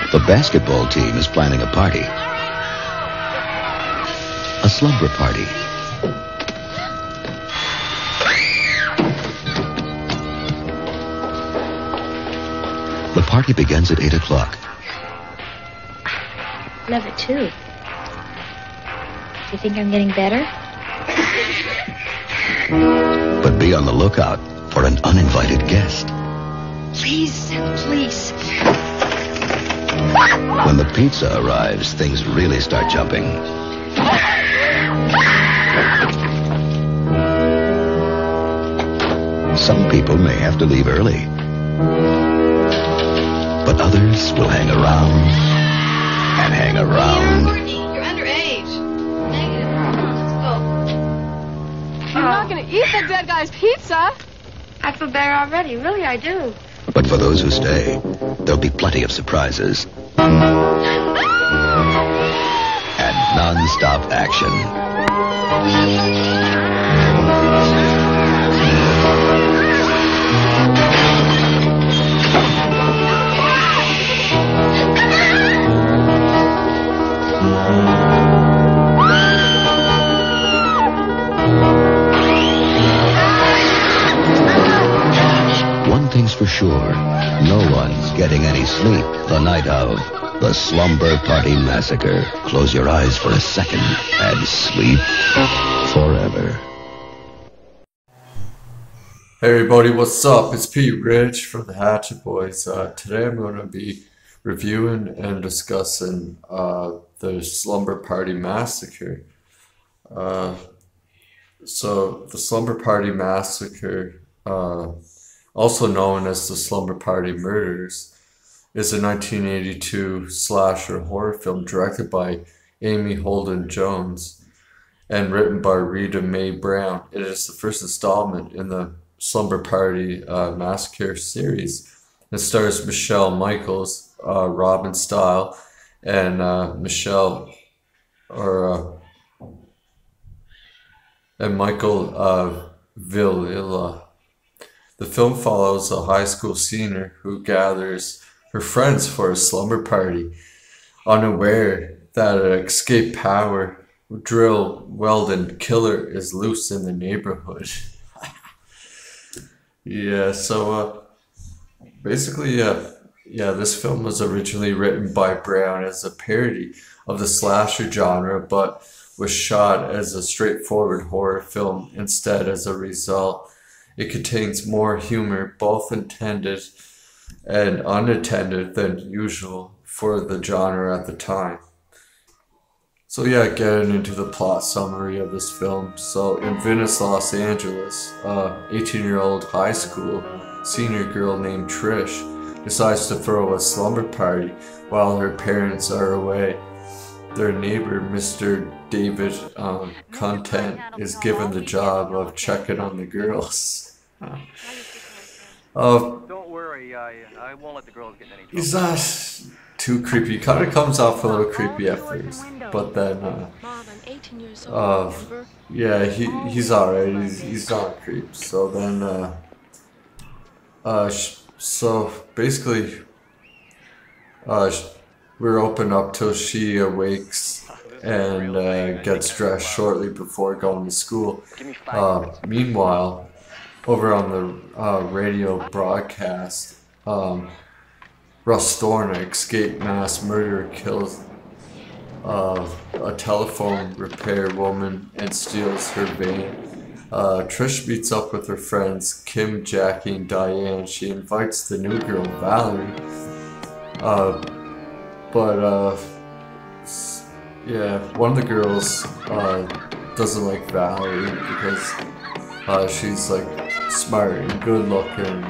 The basketball team is planning a party. A slumber party. The party begins at 8 o'clock. Love it too. Do you think I'm getting better? But be on the lookout for an uninvited guest. Please, please. When the pizza arrives, things really start jumping. Some people may have to leave early, but others will hang around and hang around. Courtney, you're underage. Negative. Come on, let's go. You're not going to eat the dead guy's pizza. I feel better already. Really, I do. But for those who stay, there'll be plenty of surprises. And non-stop action. One thing's for sure, no one's getting any sleep the night of the Slumber Party Massacre. Close your eyes for a second and sleep forever. Hey everybody, what's up? It's Pete Rich from the Hatchet Boys. Today I'm going to be reviewing and discussing the Slumber Party Massacre. So the Slumber Party Massacre, also known as the Slumber Party Murders, is a 1982 slasher horror film directed by Amy Holden Jones and written by Rita Mae Brown. It is the first installment in the Slumber Party Massacre series. It stars Michelle Michaels Robin Stille and Michael Villella. The film follows a high school senior who gathers her friends for a slumber party, unaware that an escaped power drill-wielding killer is loose in the neighborhood. Yeah, so basically, this film was originally written by Brown as a parody of the slasher genre, but was shot as a straightforward horror film instead. As a result, it contains more humor, both intended and unattended, than usual for the genre at the time. So yeah, getting into the plot summary of this film. So in Venice, Los Angeles, 18-year-old high school senior girl named Trish decides to throw a slumber party while her parents are away. Their neighbor, Mr. David Content, is given the job of checking on the girls. Don't worry, I won't let the girls get in any trouble. He's not too creepy. He kind of comes off a little creepy at first, but then, yeah, he's alright. He's not a creep. So then, so basically, we're open up till she awakes and gets dressed shortly before going to school. Meanwhile, over on the radio broadcast, Russ Thorne, an escaped mass murderer, kills a telephone repair woman and steals her van. Trish meets up with her friends Kim, Jackie, and Diane. She invites the new girl, Valerie. Yeah, one of the girls doesn't like Valerie because she's like smart and good looking,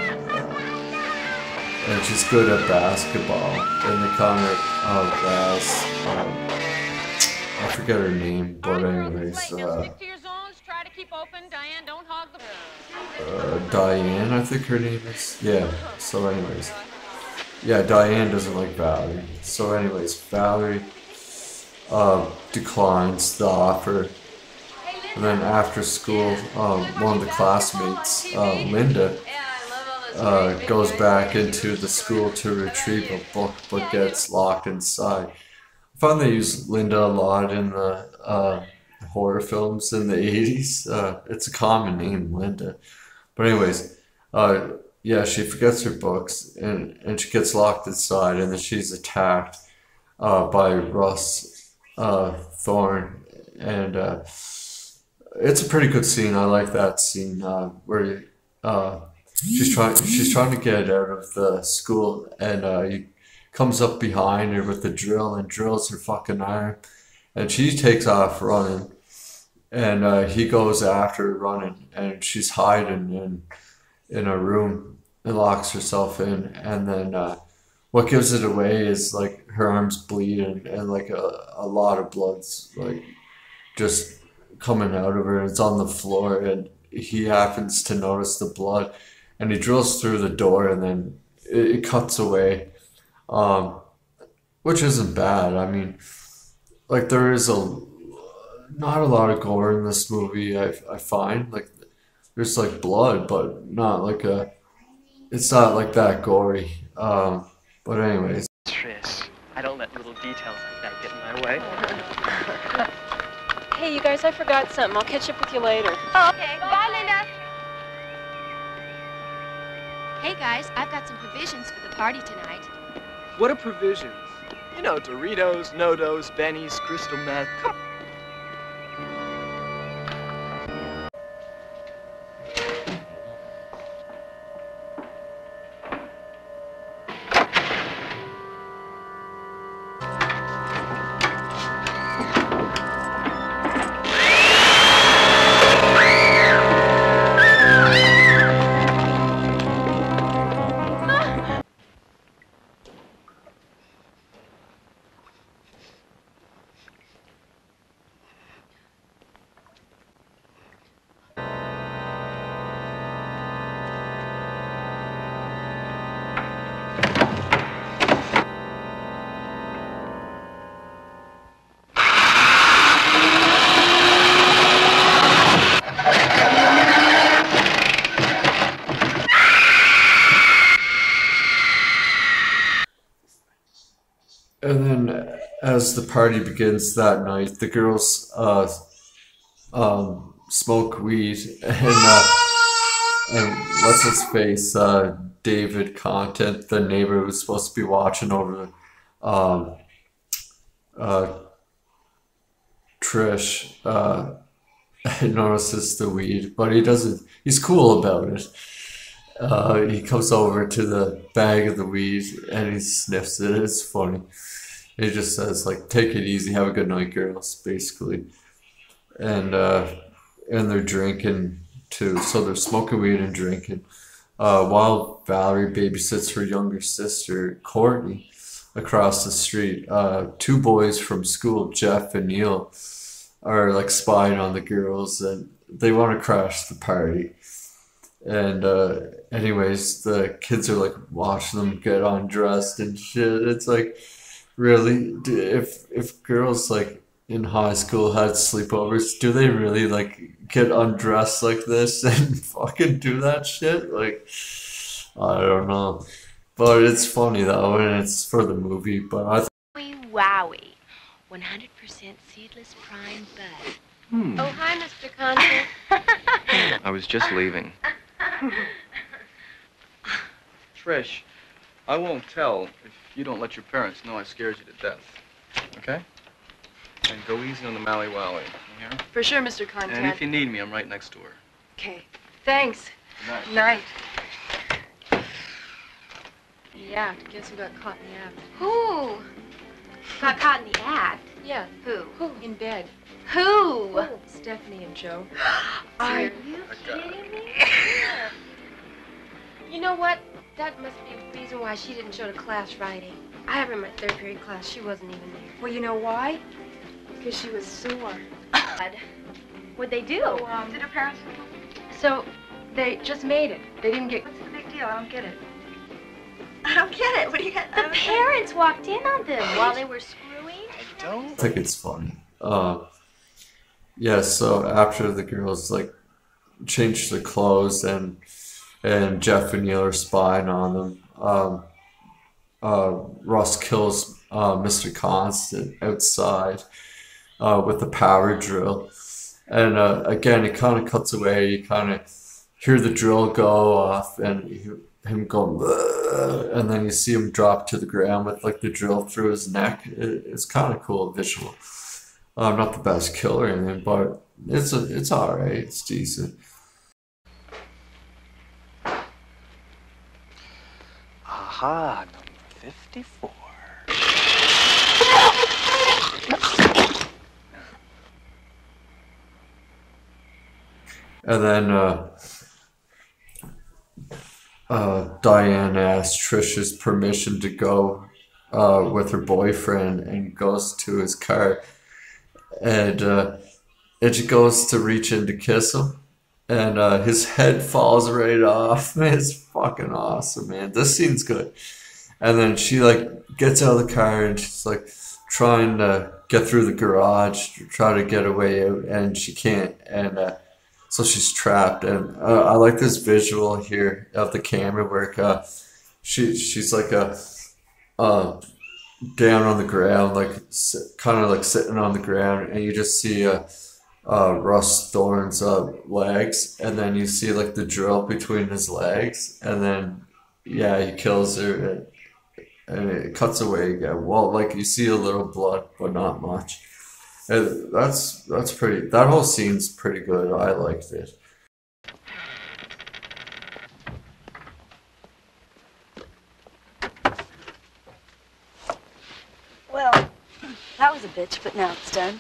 and she's good at basketball. And they kind of I forget her name, but anyways, Diane, I think her name is. Yeah. So anyways, yeah, Diane doesn't like Valerie. So anyways, Valerie declines the offer. And then after school, one of the classmates, Linda, goes back into the school to retrieve a book but gets locked inside. I found they use Linda a lot in the horror films in the 80s. It's a common name, Linda. But anyways, yeah, she forgets her books and she gets locked inside, and then she's attacked by Russ Thorne, and it's a pretty good scene. I like that scene where she's trying to get out of the school, and he comes up behind her with the drill and drills her fucking arm, and she takes off running, and he goes after her running, and she's hiding in a room and locks herself in, and then what gives it away is like her arm's bleeding and like a lot of blood's like just coming out of her, and it's on the floor, and he happens to notice the blood, and he drills through the door, and then it cuts away, which isn't bad. I mean, like there is not a lot of gore in this movie. I find like there's like blood, but not like it's not like that gory. But anyways. Trish, I don't let little details like that get in my way. Hey, you guys, I forgot something. I'll catch up with you later. Oh, okay. Bye, Linda. Hey, guys, I've got some provisions for the party tonight. What are provisions? You know, Doritos, No-Dos, Benny's, crystal meth. Come And then, as the party begins that night, the girls smoke weed, and what's his face, David Content, the neighbor who's supposed to be watching over Trish, notices the weed, but he doesn't. He's cool about it. He comes over to the bag of the weed and he sniffs it. It's funny. He just says like, "Take it easy, have a good night, girls," basically. And they're drinking too. So they're smoking weed and drinking. While Valerie babysits her younger sister, Courtney, across the street. Two boys from school, Jeff and Neil, are like spying on the girls, and they want to crash the party. And anyways, the kids are like watching them get undressed and shit. It's like, really, if girls like in high school had sleepovers, do they really like get undressed like this and fucking do that shit? Like, I don't know, but it's funny though, and it's for the movie. But I Wowie, 100% seedless prime bud. Oh, hi, Mr. Content. I was just leaving. Trish, I won't tell if you don't let your parents know I scared you to death. Okay? And go easy on the Maui Wowie. You hear? For sure, Mr. Content. And if you need me, I'm right next to her. Okay. Thanks. Good night. Night. Yeah, guess who got caught in the act? Who? Got caught in the act? Yeah. Who? In bed. Who? Stephanie and Joe. Are you Okay. kidding me? You know what? That must be the reason why she didn't show to class Friday. I have her in my third period class. She wasn't even there. Well, you know why? Because she was sore. What'd they do? Did her parents? So, they just made it. They didn't get... What's the big deal? I don't get it. I don't get it. What do you get? The parents walked in on them while they were screwing. I think it's funny. Yeah, so after the girls like change their clothes and and Jeff and Neil are spying on them. Russ kills Mr. Constant outside with a power drill. And again, it kind of cuts away. You kind of hear the drill go off and him going, "Bleh," and then you see him drop to the ground with like the drill through his neck. It's kind of cool visual. Not the best kill or anything, but it's all right. It's decent. Aha, number 54. And then Diane asks Trish's permission to go with her boyfriend and goes to his car. And she goes to reach in to kiss him. And his head falls right off. It's fucking awesome, man. This scene's good. And then she like gets out of the car and she's like trying to get through the garage to try to get away out, and she can't. And so she's trapped. And I like this visual here of the camera work. She's like down on the ground, like kind of like sitting on the ground, and you just see Russ Thorne's legs, and then you see like the drill between his legs, and then yeah, he kills her, and it cuts away again. Well, like you see a little blood, but not much. And that's pretty. That whole scene's pretty good. I liked it. Well, that was a bitch, but now it's done.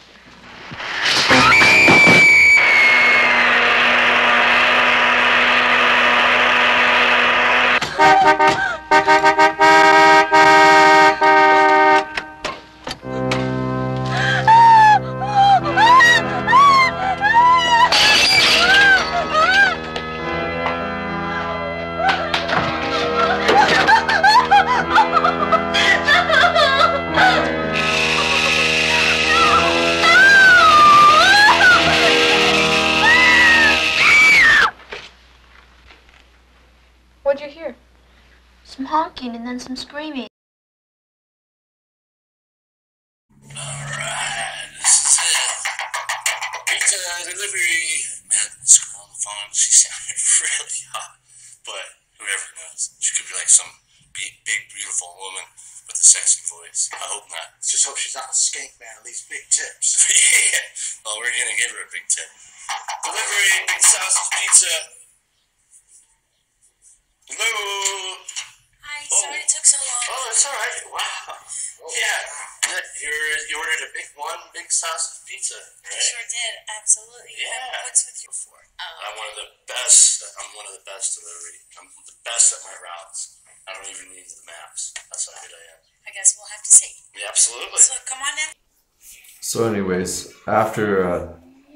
What'd you hear? Some honking and then some screaming. Alright, this is it. Pizza delivery. Met this girl on the phone. She sounded really hot. But whoever knows. She could be like some big, beautiful woman with a sexy voice. I hope not. Just hope she's not a skank man. These big tips. Yeah. Well, we're gonna give her a big tip. Delivery, big sausage pizza. Hello. Hi, sorry it took so long. Oh, that's all right. Wow. Yeah. You ordered a big sausage pizza, right? I sure did, absolutely. Yeah. What's with you for? I'm one of the best. I'm one of the best delivery. I'm the best at my routes. I don't even need the maps. That's how good I am. I guess we'll have to see. Yeah, absolutely. So come on in. So, anyways, after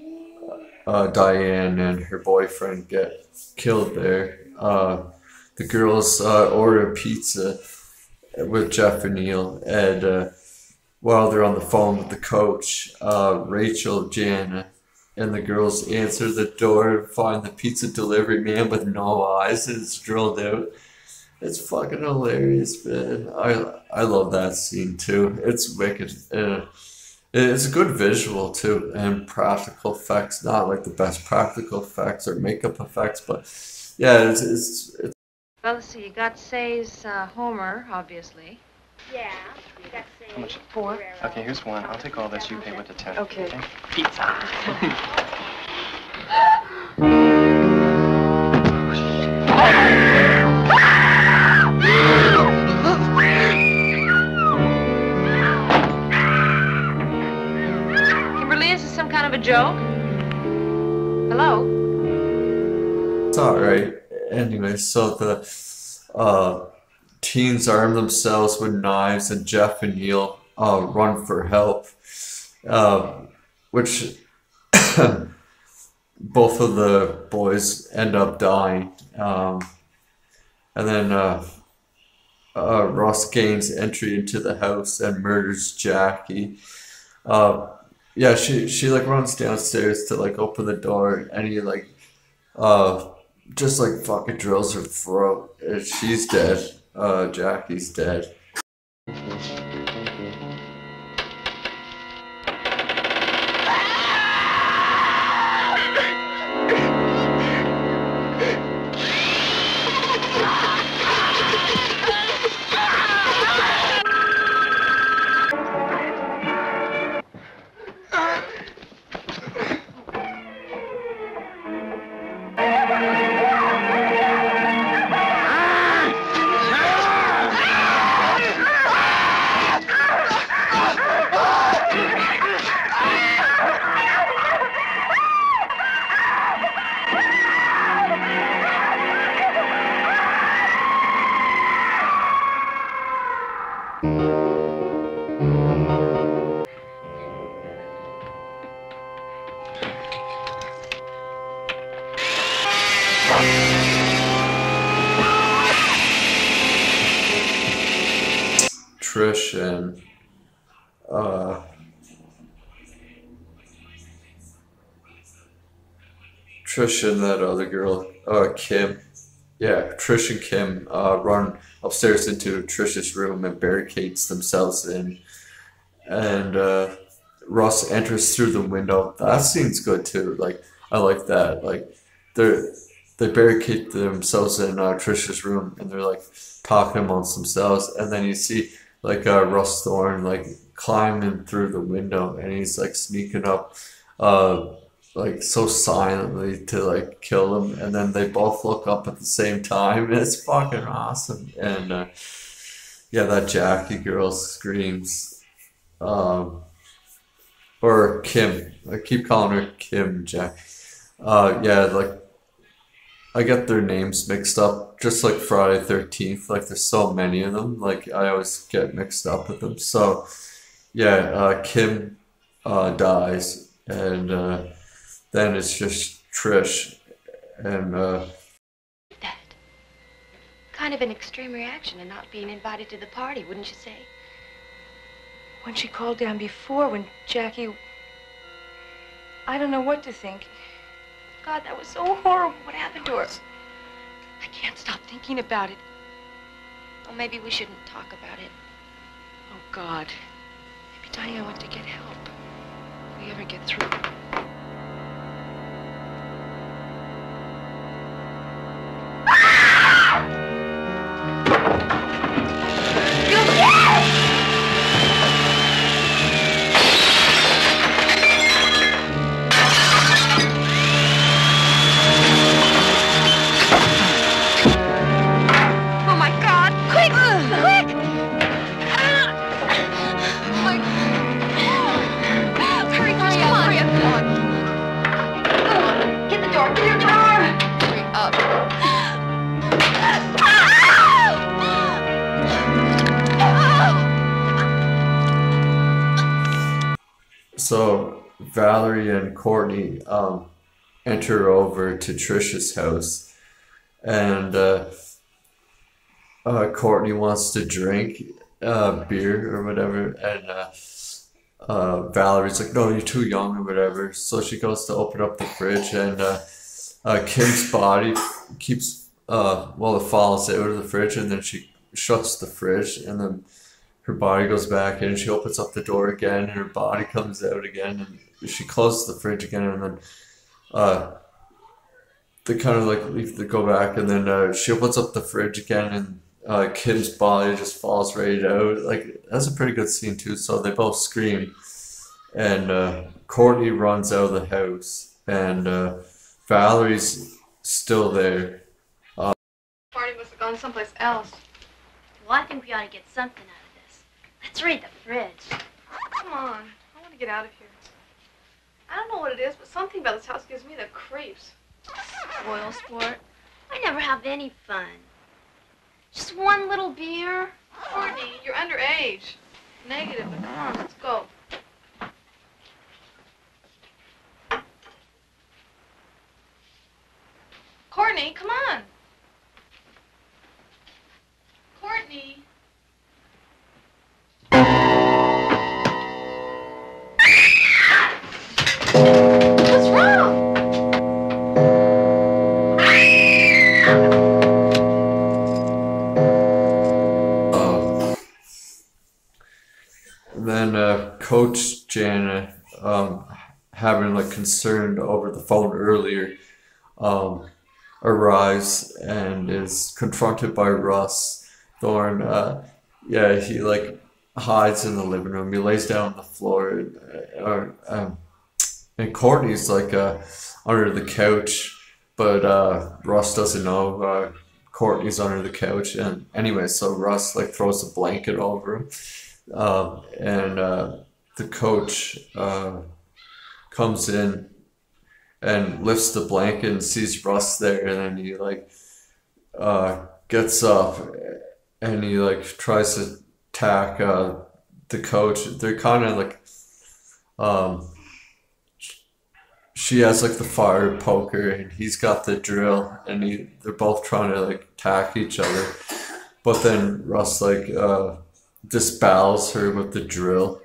Diane and her boyfriend get killed there, the girls order pizza with Jeff and Neil, and while they're on the phone with the coach, Rachel, Jana, and the girls answer the door and find the pizza delivery man with no eyes, and it's drilled out. It's fucking hilarious, man. I love that scene too. It's wicked. It's a good visual too, and practical effects. Not like the best practical effects or makeup effects, but yeah, it's Well, let's see. You got Say's Homer, obviously. Yeah, you got to say How much? 4. Okay, here's 1. I'll take all this. You pay with the 10. Okay. Pizza. Kimberly, is this some kind of a joke? Hello? It's alright. Anyway, so the teens arm themselves with knives, and Jeff and Neil run for help, which both of the boys end up dying. And then Ross gains entry into the house and murders Jackie. Yeah, she like runs downstairs to like open the door, and he like just like fucking drills her throat. And she's dead. Jackie's dead. Trish and that other girl, Kim. Yeah, Trish and Kim run upstairs into Trish's room and barricades themselves in. And Russ enters through the window. That scene's good too. Like, I like that. Like, they barricade themselves in Trish's room and they're like talking amongst themselves. And then you see like Russ Thorne like climbing through the window and he's like sneaking up like so silently to like kill him, and then they both look up at the same time, and it's fucking awesome. And yeah, that Jackie girl screams, or Kim, I keep calling her Kim Jack. Yeah, like I get their names mixed up, just like Friday 13th. Like there's so many of them, like I always get mixed up with them. So yeah, Kim dies, and then it's just Trish and That kind of an extreme reaction to not being invited to the party, wouldn't you say? When she called down before, when Jackie... I don't know what to think. God, that was so horrible. What happened to her? I can't stop thinking about it. Well, maybe we shouldn't talk about it. Oh, God. Maybe Diane went to get help. If we ever get through. So Valerie and Courtney enter over to Trish's house, and Courtney wants to drink beer or whatever, and Valerie's like, no, you're too young or whatever. So she goes to open up the fridge, and Kim's body keeps it falls out of the fridge, and then she shuts the fridge, and then her body goes back in, and she opens up the door again, and her body comes out again, and she closes the fridge again, and then they kind of like leave to go back, and then she opens up the fridge again, and Kim's body just falls right out. Like, that's a pretty good scene too. So they both scream, and Courtney runs out of the house, and Valerie's still there. Party must have gone someplace else. Well, I think we ought to get something out of this. Let's raid the fridge. Come on. I want to get out of here. I don't know what it is, but something about this house gives me the creeps. Spoil sport. I never have any fun. Just one little beer. Courtney, you're underage. Negative, but come on, let's go. Courtney, come on. Courtney. What's wrong? coach Janet, having like concern over the phone earlier, arrives and is confronted by Russ Thorne. He like hides in the living room. He lays down on the floor, and Courtney's like under the couch, but Russ doesn't know Courtney's under the couch. And anyway, so Russ like throws a blanket over him, and the coach comes in and lifts the blanket and sees Russ there, and then he like gets up and he like tries to attack the coach. They're kind of like she has like the fire poker and he's got the drill, and they're both trying to like attack each other, but then Russ like dispels her with the drill.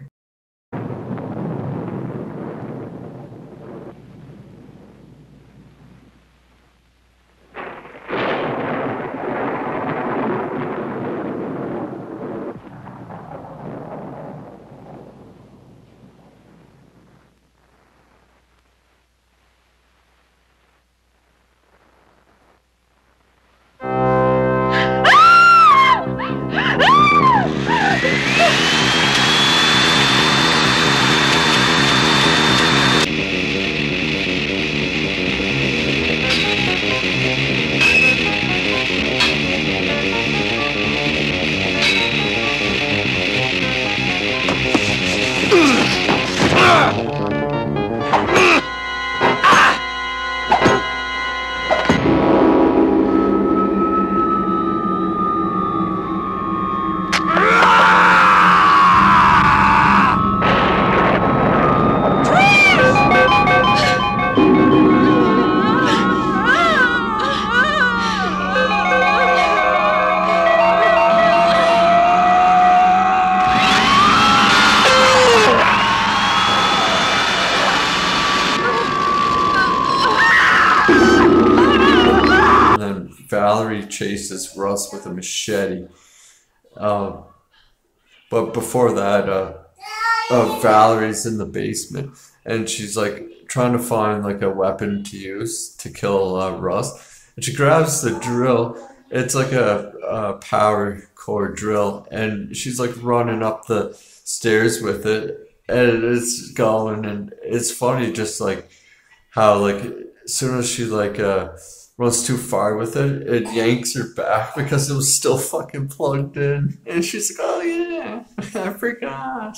Valerie chases Russ with a machete. But before that, Valerie's in the basement and she's like trying to find like a weapon to use to kill Russ. And she grabs the drill. It's like a power core drill, and she's like running up the stairs with it, and it's going, and it's funny just like how like as soon as she like runs too far with it, it yanks her back because it was still fucking plugged in. And she's like, oh yeah, I forgot.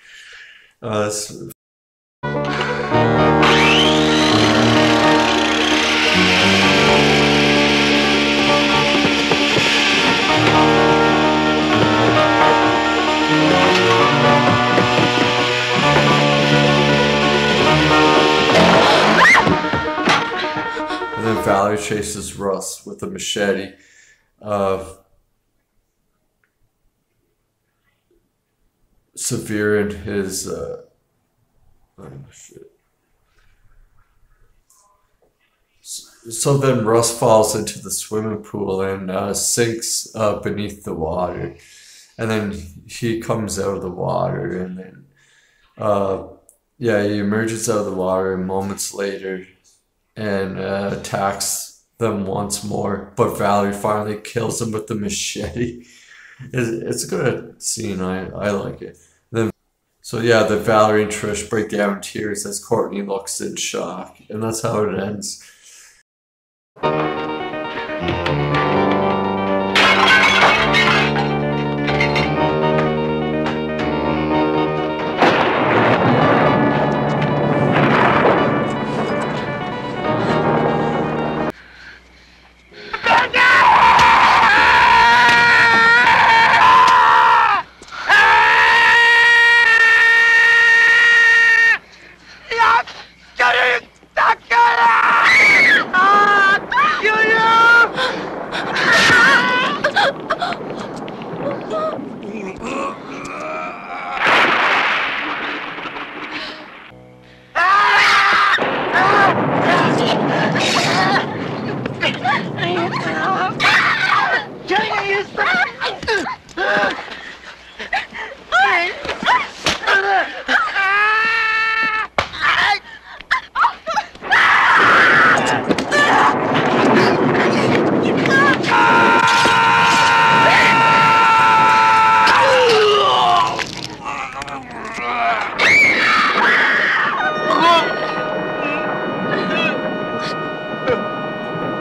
And then Valerie chases Russ with a machete. Severing his So then Russ falls into the swimming pool and sinks beneath the water. And then he comes out of the water, and then he emerges out of the water moments later and attacks them once more. But Valerie finally kills him with the machete. It's a good scene. I like it. Then, the Valerie and Trish break down in tears as Courtney looks in shock, and that's how it ends. You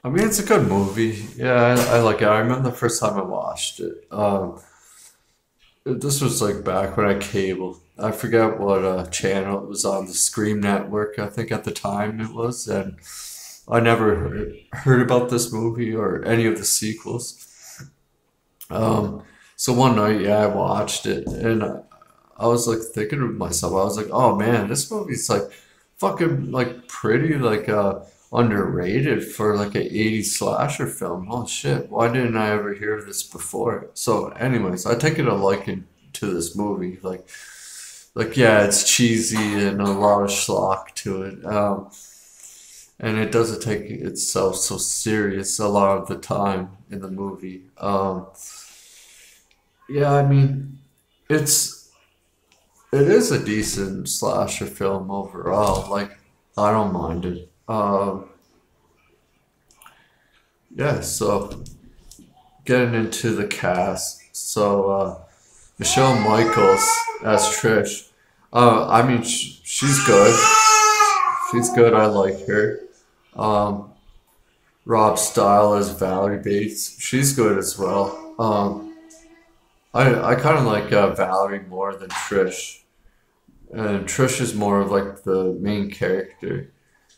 I mean, it's a good movie. Yeah, I like it. I remember the first time I watched it. This was like back when I cabled. I forget what channel it was on, the Scream Network, I think at the time it was, and I never heard about this movie or any of the sequels. So one night, yeah, I watched it, and I was like thinking to myself, I was like, oh man, this movie's like fucking like pretty like underrated for like an 80s slasher film. Oh shit, why didn't I ever hear this before? So anyways, I take it a liking to this movie. Like yeah, it's cheesy and a lot of schlock to it. And it doesn't take itself so serious a lot of the time in the movie. Yeah, I mean, it is a decent slasher film overall. Like, I don't mind it. Yeah, so getting into the cast. So Michelle Michaels as Trish. I mean, she's good. She's good. I like her. Rob Stille as Valerie Bates. She's good as well. I kind of like Valerie more than Trish. And Trish is more of like the main character.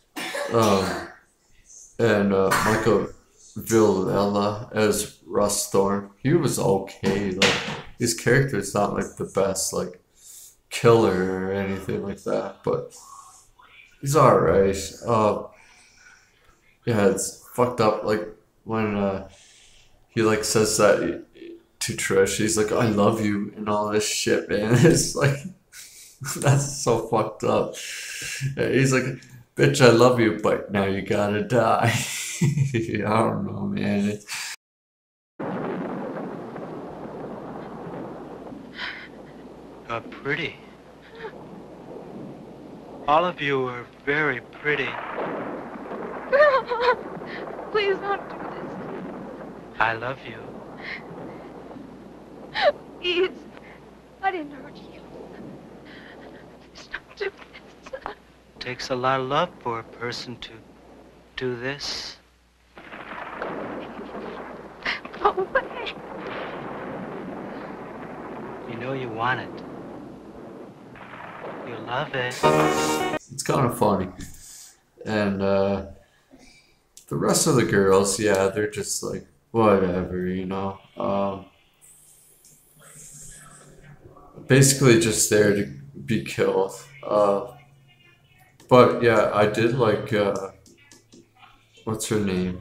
And Michael Villella as Russ Thorne. He was okay. Like, his character is not like the best like killer or anything like that, but he's alright. Yeah, it's fucked up. Like when he like says that to Trish, he's like, "I love you" and all this shit, man. It's like that's so fucked up. He's like, "Bitch, I love you, but now you gotta die." I don't know, man. You're pretty. All of you are very pretty. Please don't do this. I love you. Please. I didn't hurt you. Please don't do this. Takes a lot of love for a person to do this. Go away. You know you want it. You love it. It's kind of funny. And the rest of the girls, yeah, they're just like, whatever, you know. Basically just there to be killed. But yeah, I did like, what's her name?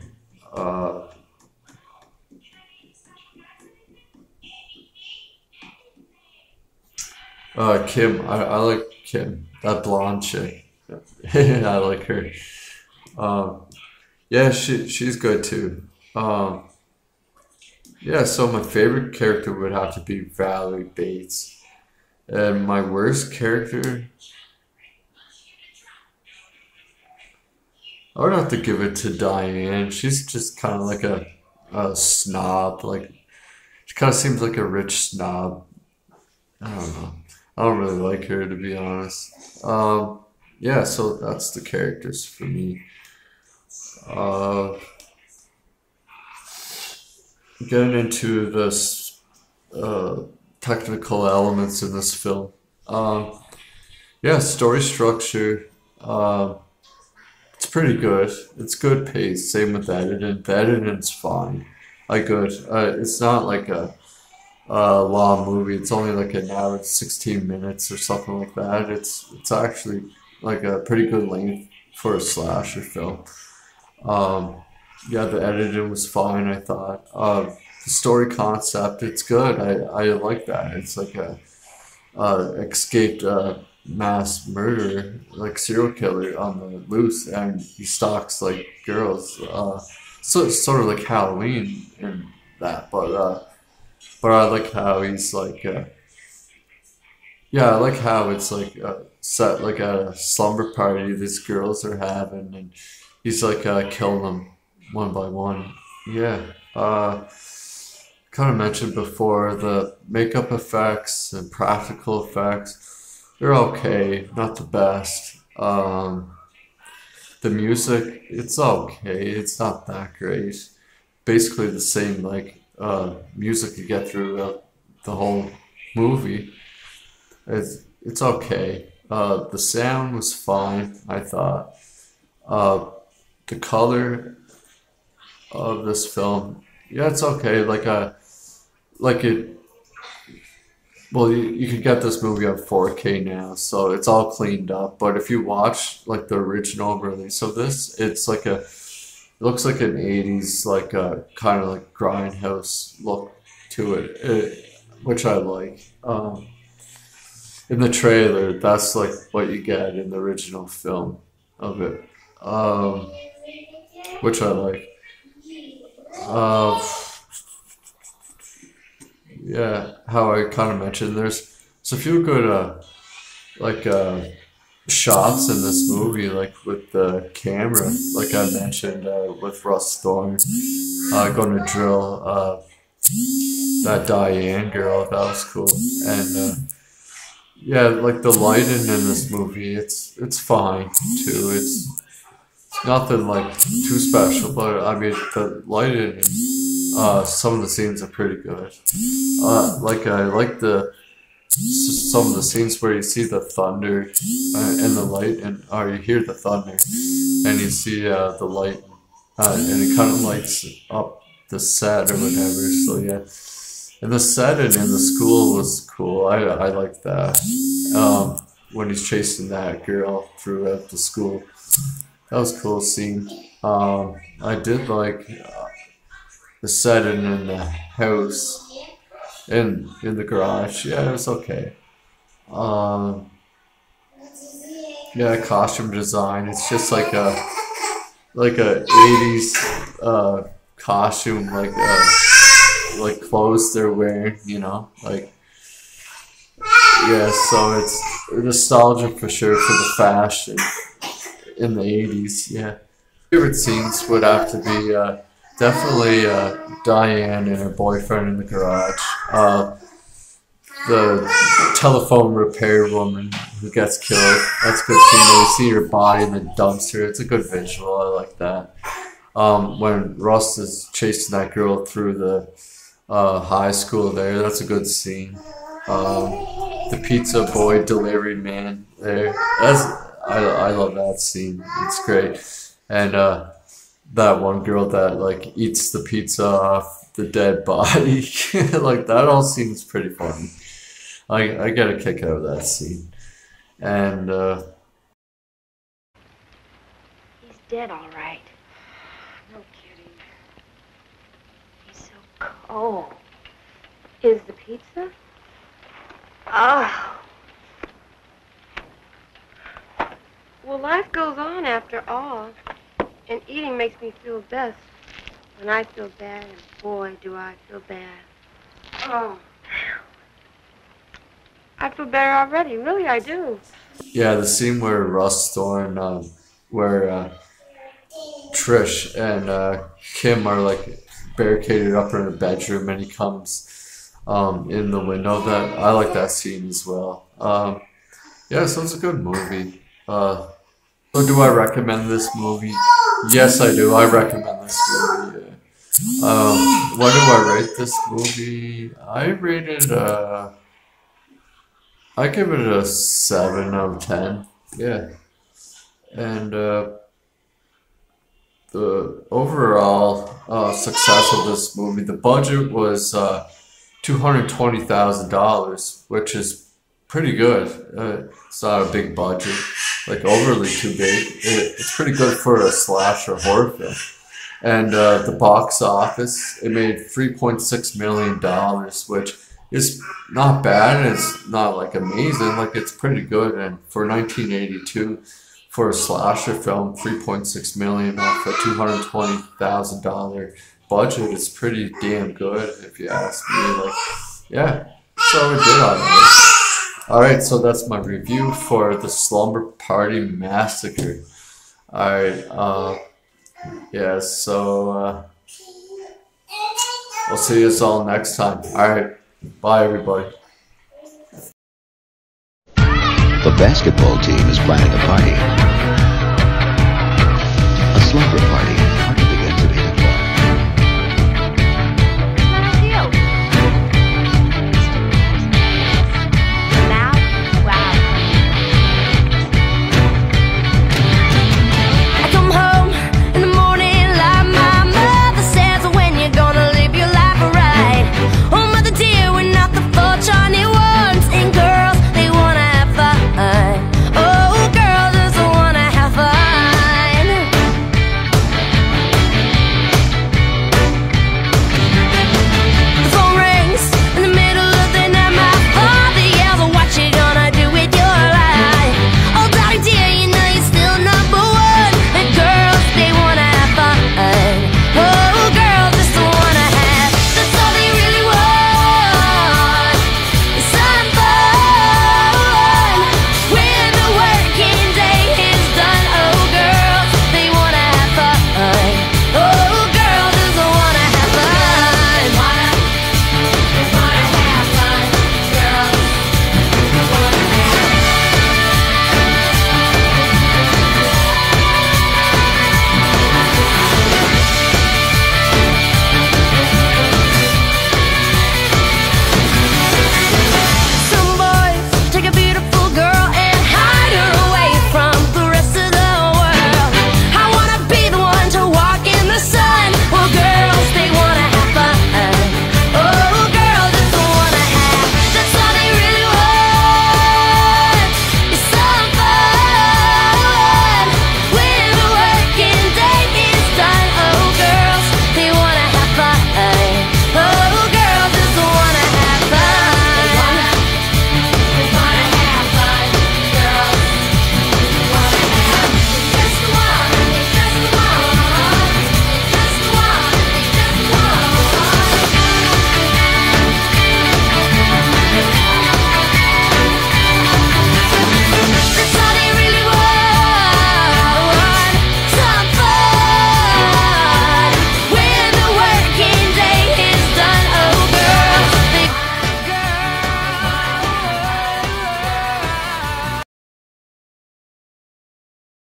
Kim. I like Kim, that blonde chick. I like her. Yeah, she's good too. Yeah, so my favorite character would have to be Valerie Bates. And my worst character, I would have to give it to Diane. She's just kind of like a snob. Like, she kind of seems like a rich snob. I don't know. I don't really like her, to be honest. Yeah, so that's the characters for me. Getting into this technical elements in this film. Yeah, story structure. It's pretty good. It's good pace. Same with editing. The editing's fine. Good. It's not like a long movie. It's only like an hour and 16 minutes or something like that. It's actually like a pretty good length for a slasher film. Yeah, the editing was fine, I thought. The story concept, it's good. I like that. It's like a escaped mass murderer, like serial killer on the loose, and he stalks like girls. So it's sort of like Halloween in that, but I like how he's like, yeah, I like how it's like set like a slumber party these girls are having, and he's like killing them one by one. Yeah. Kind of mentioned before, the makeup effects and practical effects, they're okay, not the best. The music, it's okay. It's not that great. Basically the same like music you get through the whole movie. It's okay. The sound was fine, I thought. The color of this film, yeah, it's okay. Well, you can get this movie on 4K now, so it's all cleaned up. But if you watch like the original release of this, it looks like an 80s like a kind of like grindhouse look to it, which I like. In the trailer, that's like what you get in the original film of it, which I like. Yeah, how I kind of mentioned, there's a few good shots in this movie, like with the camera, like I mentioned, with Russ Thorne going to drill that Diane girl. That was cool. And yeah, like the lighting in this movie, it's fine too. It's nothing like too special, but I mean the lighting and some of the scenes are pretty good. Like I like some of the scenes where you see the thunder and the light, or you hear the thunder and you see the light, and it kind of lights up the set or whatever. So yeah, and the setting in the school was cool. I like that. When he's chasing that girl throughout the school, that was a cool scene. I did like the setting in the house. In the garage, yeah, it was okay. Yeah, costume design. It's just like a 80s costume, like clothes they're wearing, you know, like yeah. So it's nostalgia for sure for the fashion in the 80s. Yeah, favorite scenes would have to be definitely Diane and her boyfriend in the garage. The telephone repair woman who gets killed. That's a good scene. You see her body in the dumpster. It's a good visual. I like that. When Russ is chasing that girl through the high school there, that's a good scene. The pizza boy delivery man there. I love that scene. It's great. And that one girl that like eats the pizza off the dead body, like that all seems pretty funny. I get a kick out of that scene. And he's dead, all right. No kidding. He's so cold. Is the pizza? Oh. Well, life goes on after all. And eating makes me feel best. When I feel bad, and boy, do I feel bad. Oh. I feel better already. Really, I do. yeah, the scene where Russ Thorne, where Trish and Kim are like barricaded up in her bedroom, and he comes in the window. That I like that scene as well. Yeah, so it's a good movie. So do I recommend this movie? Yes, I do. I recommend this movie. Yeah. What do I rate this movie? I rated I give it a 7 out of 10. Yeah. And the overall success of this movie, the budget was $220,000, which is pretty good. It's not a big budget, like overly too big. It's pretty good for a slasher horror film. And the box office, it made $3.6 million, which is not bad. It's not like amazing, like it's pretty good. And for 1982, for a slasher film, $3.6 million off a $220,000 budget is pretty damn good, if you ask me. Like, yeah, so it did on it. Alright, so that's my review for the Slumber Party Massacre. Alright, yeah, so I'll see you all next time. Alright, bye everybody. The basketball team is planning a party. Slumber Party.